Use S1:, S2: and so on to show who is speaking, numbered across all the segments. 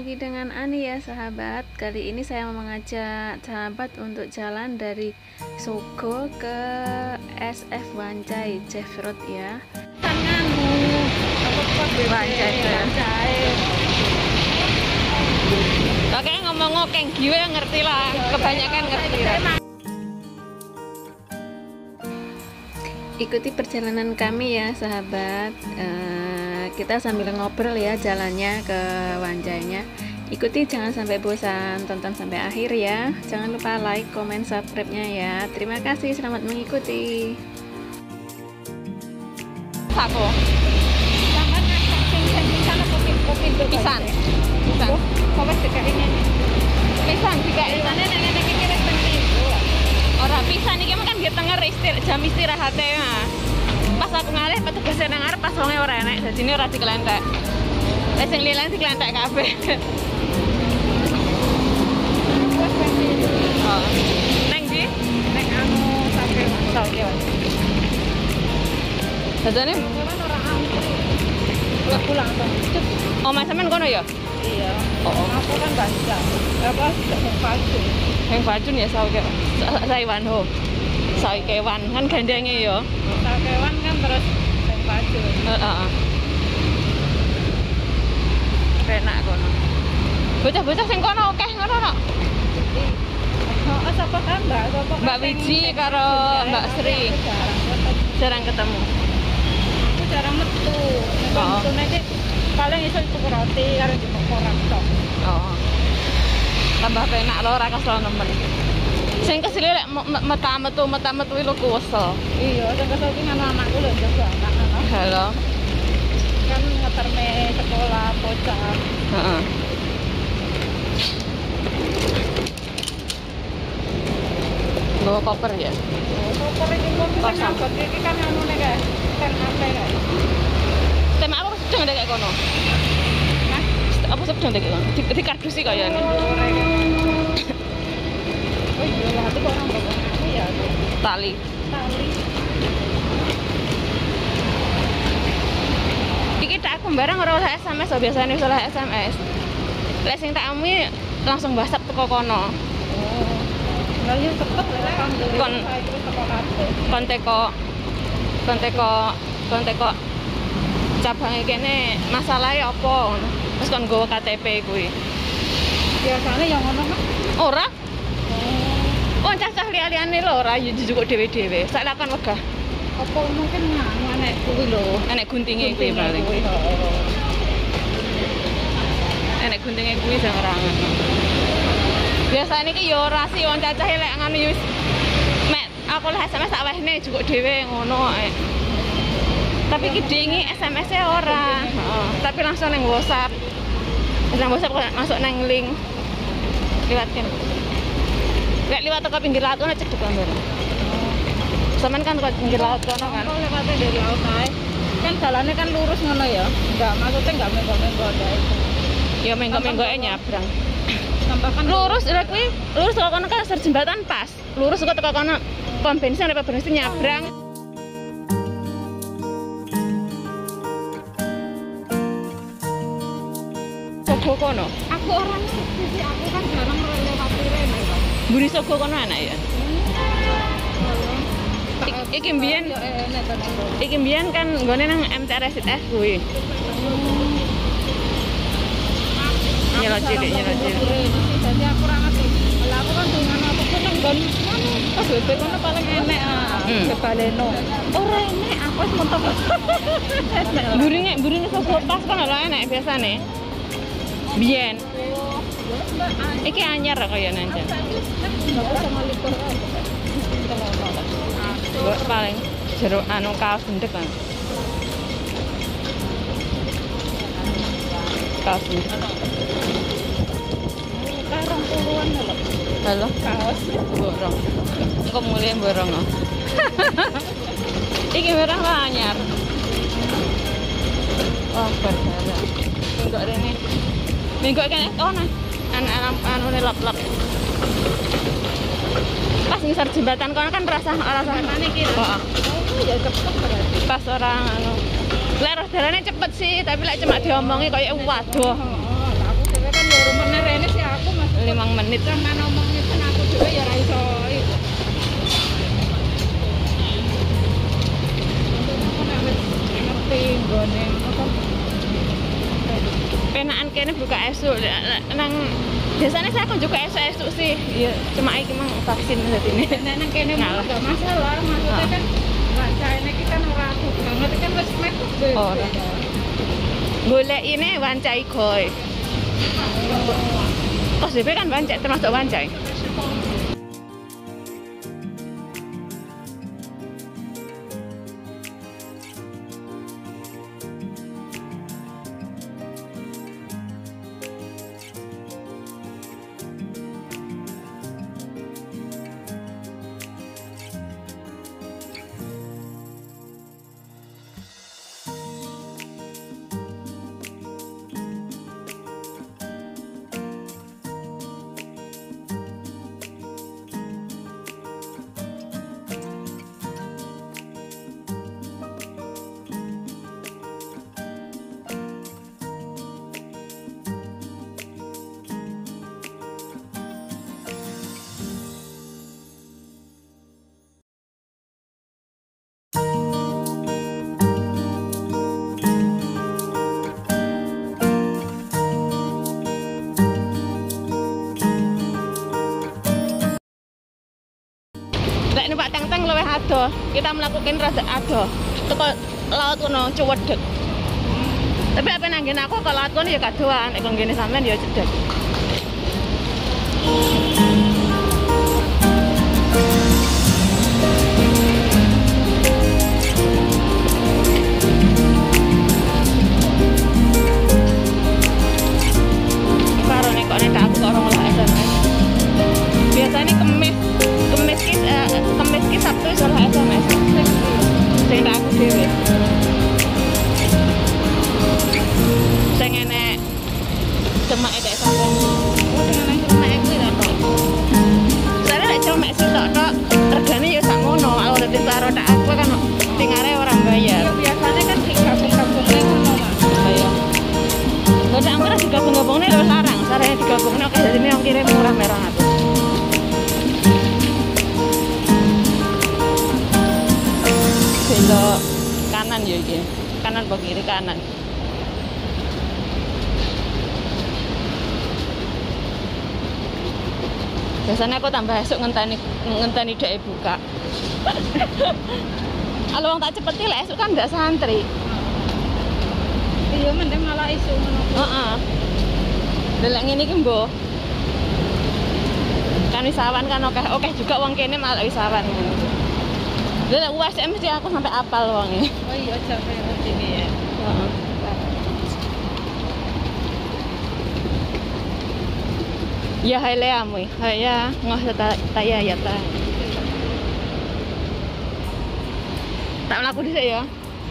S1: lagi dengan Ani ya sahabat. Kali ini saya mau mengajak sahabat untuk jalan dari Sogo ke SF Wancai Jeff Road ya. Wancai. Oke, ngomong ngokeng gue ngerti lah, kebanyakan ngerti lah. Ikuti perjalanan kami ya sahabat. Kita sambil ngobrol ya jalannya ke Wancainya. Ikuti, jangan sampai bosan, tonton sampai akhir ya. Jangan lupa like, comment, subscribe-nya ya. Terima kasih, selamat mengikuti. Sako. Pisan. Pisan juga orang pisan iki kan dia tengah jam istirahatnya. Pas aku ngalih petugas nang arep pas wonge ora enek, dadine ora dikelentek. Wis sing lilan dikelentek kabeh. Oh. Neng ndi? Neng anu Sauke. Dadane ora antri. Udah pulang to. Oh, Mas sampean kono ya? Iya. Oh. Aku kan Banjar. Apa Heng Pajun. Heng Pajun ya Sauke. Saiwan ho. Saukewan kan gandenge ya. Saukewan kan terus Heng Pajun. Heeh. Penak kono. Bocah-bocah sing kono akeh ngono kok. Oh, sapa kan Mbak Wiji karo Mbak Sri. Jarang ketemu. Aku jarang metu. Metune iki paling iso tuku roti karo njupuk koran tok. Oh. Tambah penak lho ora kesel nemen. Sing kesel lek meta-metu lho kuwesel. Iya, sing kesel ki ngono anakku lho jago anak. Halo. Kan ngeterme sekolah bocah. Heeh. Bawa koper ya? Koper iki kok nyambut iki kan anu nek kae. Kan apa kae. Tem aku sedang ndek kono. Hah? Apa sedang ndek kono? Di kardusi kayane. Oh iya, lah itu kok orang bawa ya. Tali. Iki tak aku barang ora oleh SMS biasane wis oleh SMS. Lek sing tak umi langsung WhatsApp teko kono. Oh. Lah yo cepet lek kon teko cabangnya kene masalahnya apa ngono. Terus kon nggawa KTP kuwi. Biasane yang ngono kan? Ora. Oh, cacah liya-liyane lho ora njujuk dhewe-dhewe. Sak lakon wegah. Apa mungkin nganu enek kuwi lho. Enek guntinge kuwi paling. Enek guntinge kuwi sing ora ngono. Biasane iki ya ora sih wong cacahe lek ngono yo mek aku lek SMS sak wehne njujuk dhewe ngono ae. Tapi iki dingi SMS-e ora. Heeh. Tapi langsung nang WhatsApp. Nang WhatsApp masuk nang link. Liwat kene. Lek liwat ke pinggir laut kono cedek gambar. Sampean kan ke pinggir laut kono kan. Oh, lewatnya dari laut ae. Kan jalannya kan lurus ngono ya. Enggak, maksudnya enggak menggok-menggok ada itu. Ya menggok-menggoke nyabrang. Tambahkan lurus lek kuwi, lurus ke kono kan jembatan pas. Lurus kok teko kono pom bensin apa bensin nyabrang. Sogo kono. Aku orang sih, aku kan jarang lewat rene. Buri Sogo kono anak ya. Iki mbiyen kan nggone nang MTRSITF kuwi. Nyelot cilik. Jadi aku ora ngerti. Lah aku kan dengan apa pun nang nggon PSBB kono paling enek Baleno. Ora enek, aku wis mentok. Burine Sogo pas kan ora enek biasane. Biyen. Iki anyar kaya nanti. Paling jeruk anu kaos gendek kan. Kaos gendek. Karong puluhan lho. Halo, kaos borong. Engko mulih borong kok. Iki merah lah anyar. Wah, berbeda. Enggak rene. Minggu kan anu lap-lap. Pas ngisor jembatan kono kan rasa iki. Heeh. Oh, ya cepet berarti. Pas orang anu. Lek dalane cepet sih, tapi lek cuma diomongi koyo waduh. Aku dhewe kan
S2: Rumahnya Rene sih aku mas
S1: 5 menit.
S2: sama ngomongnya kan aku juga ya raiso itu. Aku ngerti gone apa?
S1: Penaan kene buka esuk nang biasanya saya kan juga esuk sih. Iya, cuma iki mang vaksin dadi ini.
S2: Nek nang kene
S1: Ngalah.
S2: enggak masalah, maksudnya kan baca ini kita ora aku banget kan wis mepet deh.
S1: Ora. Golek ini wancai goy. Kos DP kan wancai termasuk wancai. Lek numpak teng-teng luwih adoh. Kita melakukan rada adoh. Teko laut kono cuwedeg. Tapi apa nang ngene aku kalau laut kono ya kadoan, nek ngene sampean ya cedek. Karo nek kok nek aku kok ora ngolah SMS. Biasanya Kemis ki Sabtu iso lah SMS. Sing tak aku dhewe. Sing enek cemak edek sampean. Oh, dengan cemak iki lho tok. Sare lek cemak sitok tok, regane ya sak ngono. Kalau dadi karo tak aku kan tingare ora bayar.
S2: Ya biasanya kan digabung-gabungnya ngono mas.
S1: Iya. Lho nek ora digabung-gabungne lho larang. Sare digabungne oke dadi nek kirim murah merah aku. Belok kanan ya iki. Kanan apa kiri? Kanan. Biasanya aku tambah esuk ngenteni dhek buka. Kalau wong tak cepeti lek esuk kan ndak santri.
S2: Iya mending malah isu ngono.
S1: Heeh. Delek ngene iki mbok. Kan wisawan kan oke juga wong kene malah wisawan. Lha USM mesti aku sampai apal wonge.
S2: Oh iya sampai ngerti ya.
S1: Heeh. Ya hai le amui. Hai ya, ngoh ta ya ya ta. Tak mlaku dhisik ya.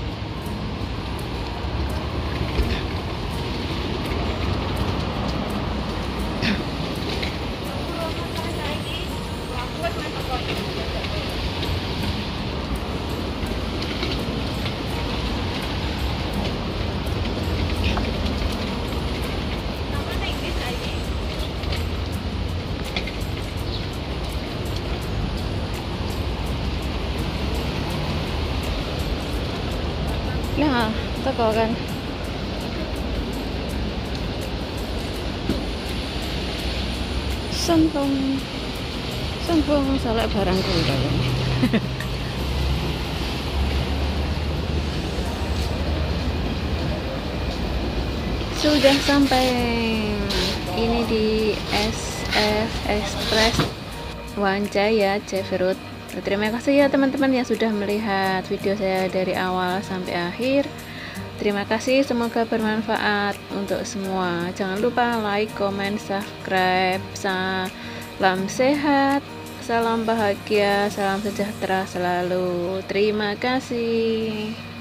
S1: Nah, teko kan. Sombong salah barangku kan. Sudah sampai ini di SF Express Wancai ya, Ceferut. Terima kasih ya teman-teman yang sudah melihat video saya dari awal sampai akhir. Terima kasih, semoga bermanfaat untuk semua. Jangan lupa like, comment, subscribe. Salam sehat, salam bahagia, salam sejahtera selalu. Terima kasih.